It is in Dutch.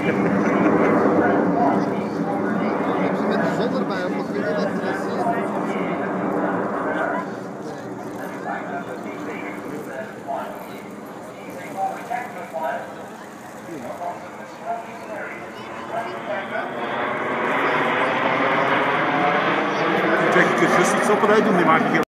Heb ze met de zon erbij, omdat je dat Kijk, je kunt rustig stoppen uitdoen, die maak ik